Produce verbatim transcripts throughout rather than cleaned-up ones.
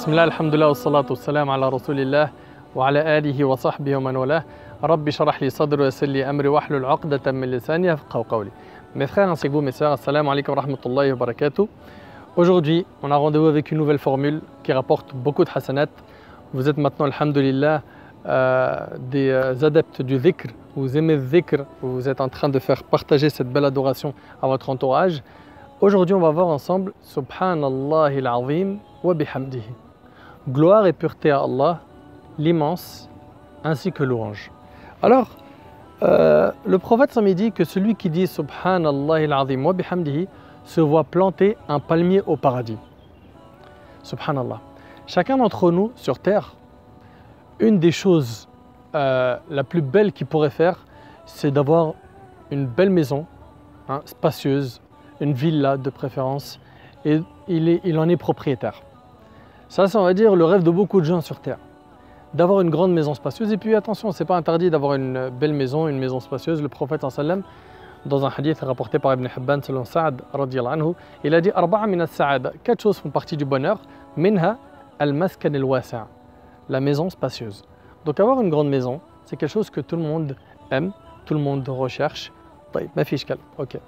بسم الله الحمد لله والصلاة والسلام على رسول الله وعلى آله وصحبه ومن والاه. ربي اشرح لي صدري ويسر لي أمري واحلل عقدة من لساني يفقهوا قولي. Mes frères ainsi que vous, mes sœurs, assalamu alaikum wa rahmatullahi wa barakatuh. Aujourd'hui, on a rendez-vous avec une nouvelle formule qui rapporte beaucoup de hasanat. Vous êtes maintenant, alhamdulillah, euh, des adeptes du dhikr, vous aimez le dhikr, vous êtes en train de faire partager cette belle adoration à votre entourage. Aujourd'hui, on va voir ensemble Subhanallah al-Azim wa bihamdihi. Gloire et pureté à Allah, l'immense, ainsi que louange. Alors, euh, le prophète s'en dit que celui qui dit Subhanallah al-Azim wa bihamdihi se voit planter un palmier au paradis. Subhanallah. Chacun d'entre nous sur terre, une des choses euh, la plus belle qu'il pourrait faire, c'est d'avoir une belle maison, hein, spacieuse, une villa de préférence, et il, est, il en est propriétaire. Ça, ça on va dire le rêve de beaucoup de gens sur terre, d'avoir une grande maison spacieuse. Et puis attention, c'est pas interdit d'avoir une belle maison, une maison spacieuse. Le prophète sallam, dans un hadith rapporté par Ibn Hibban selon Sa'ad radiyallahu anhu, il a dit Arba'a min as-sa'ada, quatre choses font partie du bonheur. Minha al-maskan al-wasi', la maison spacieuse. Donc avoir une grande maison, c'est quelque chose que tout le monde aime, tout le monde recherche. Ma fiche calme, ok.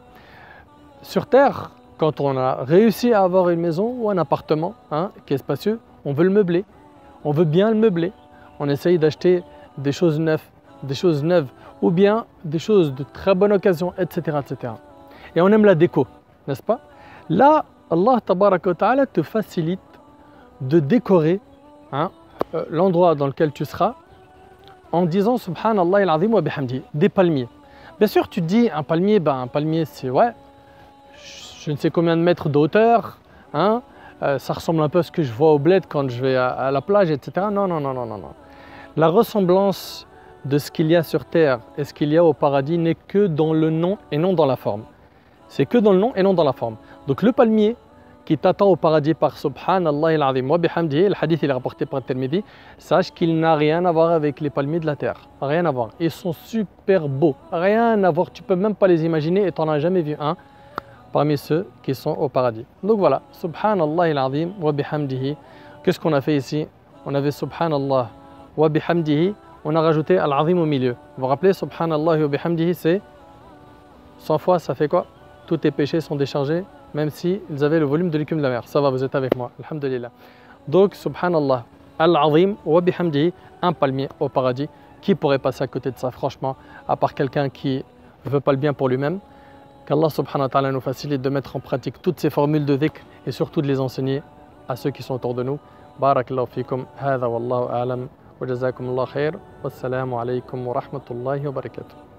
Sur terre, quand on a réussi à avoir une maison ou un appartement hein, qui est spacieux, on veut le meubler, on veut bien le meubler. On essaye d'acheter des choses neuves, des choses neuves ou bien des choses de très bonne occasion, et cetera, et cetera. Et on aime la déco, n'est-ce pas? Là, Allah tabaraka wa ta'ala te facilite de décorer hein, euh, l'endroit dans lequel tu seras en disant Subhanallah al-Azim wa bihamdi, des palmiers. Bien sûr, tu te dis un palmier, ben, un palmier c'est ouais, je ne sais combien de mètres de hauteur, hein, euh, ça ressemble un peu à ce que je vois au bled quand je vais à, à la plage, et cetera. Non, non, non, non, non, non. La ressemblance de ce qu'il y a sur terre et ce qu'il y a au paradis n'est que dans le nom et non dans la forme. C'est que dans le nom et non dans la forme. Donc le palmier qui t'attend au paradis par Subhanallah al-Azim wa bihamdihi, le hadith il est rapporté par Tirmidhi, sache qu'il n'a rien à voir avec les palmiers de la terre. Rien à voir. Ils sont super beaux. Rien à voir. Tu peux même pas les imaginer et tu n'en as jamais vu un parmi ceux qui sont au paradis. Donc voilà, Subhanallah al-Azim wa bihamdihi. Qu'est-ce qu'on a fait ici? On avait Subhanallah wa bihamdihi, on a rajouté al-Azim au milieu. Vous vous rappelez, Subhanallah wa bihamdihi, c'est cent fois, ça fait quoi? Tous tes péchés sont déchargés, même s'ils si avaient le volume de l'écume de la mer. Ça va, vous êtes avec moi, alhamdulillah. Donc, Subhanallah al-Azim wa bihamdihi, un palmier au paradis. Qui pourrait passer à côté de ça, franchement, à part quelqu'un qui ne veut pas le bien pour lui-même? Qu'Allah subhanahu wa ta'ala nous facilite de mettre en pratique toutes ces formules de dhikr et surtout de les enseigner à ceux qui sont autour de nous. Barakallahu fikum, hadha wallahu a'lam, wa jazakumullahu khair, wassalamu alaykum wa rahmatullahi wa barakatuh.